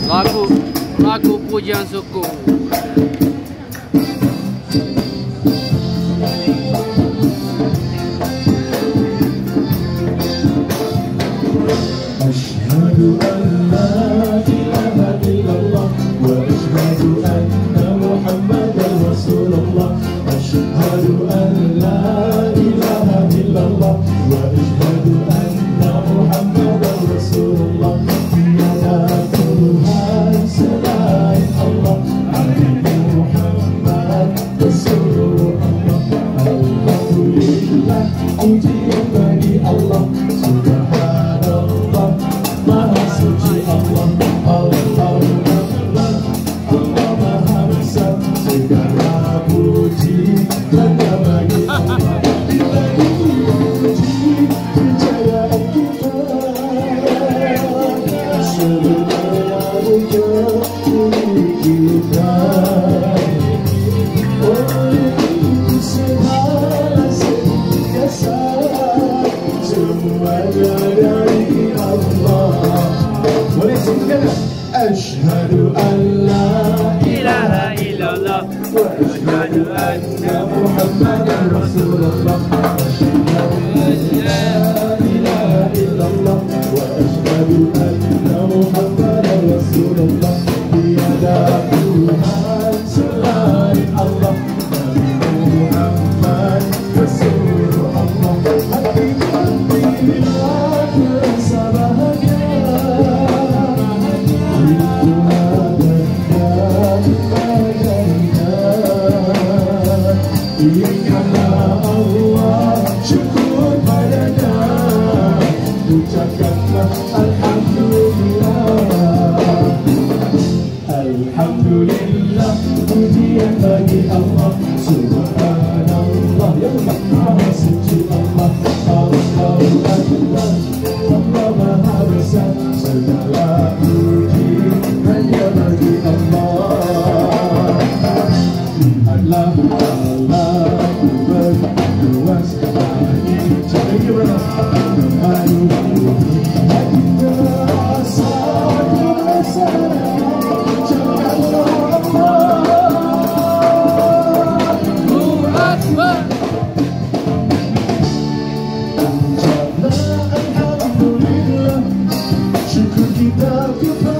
Lagu pujian suku. Asyhadu an la ilaha illallah wa asyhadu anna Muhammadar Rasulullah. Asyhadu an la ilaha illallah wa asyhadu anna Muhammadar Rasulullah. Tiada Tuhan selain Allah, Nabi Muhammad Rasulullah. Alhamdulillah, pujian bagi Allah. Subhanallah, Maha suci Allah. Allah Maha besar, segala puji hanya bagi Allah. Bila dipuji kejayaan kita, sebenarnya bukan milik kita. Oleh itu segala sentiasa semuanya dari Allah. Boleh sebutkan? Asyhadu an la ilaha illallah wa asyhadu anna Muhammadar Rasulullah. Asyhadu an la ilaha illallah wa asyhadu anna Muhammadar Rasulullah. Tiada Tuhan selain Allah, Nabi Muhammad Rasulullah. Hati-hati bila terasa bahagia, itu adanya kebaikan. Ingatlah Allah, syukur padanya, ucapkanlah Alhamdulillah. Alhamdulillah, pujian bagi Allah. Subhanallah, ya Maha suci Allah. Allah Akbar, Allah Maha besar, segala puji hanya bagi Allah. Allah berluas bagi cahaya berlalu hati terasa Alhamdulillah, syukur kita kepada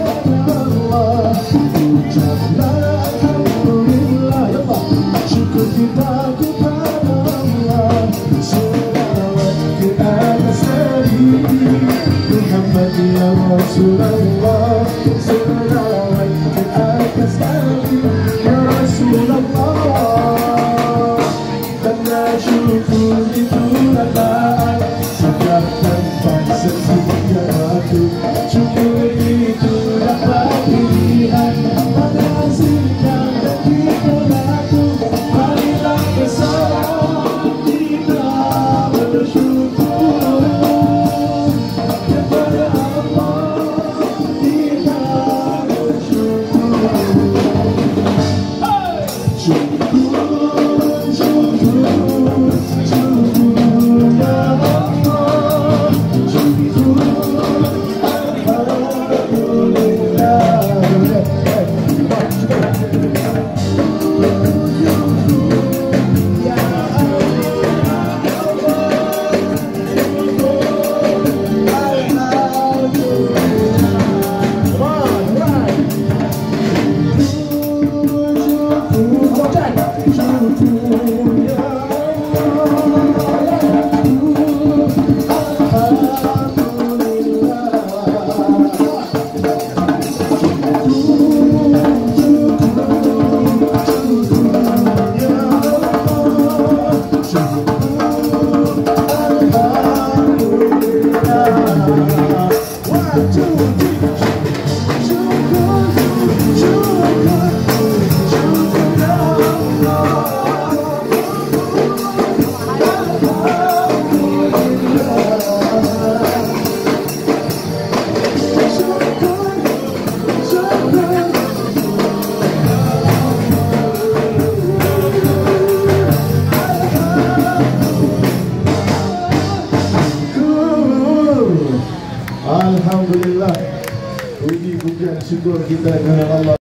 syukur kita kehadirat Allah.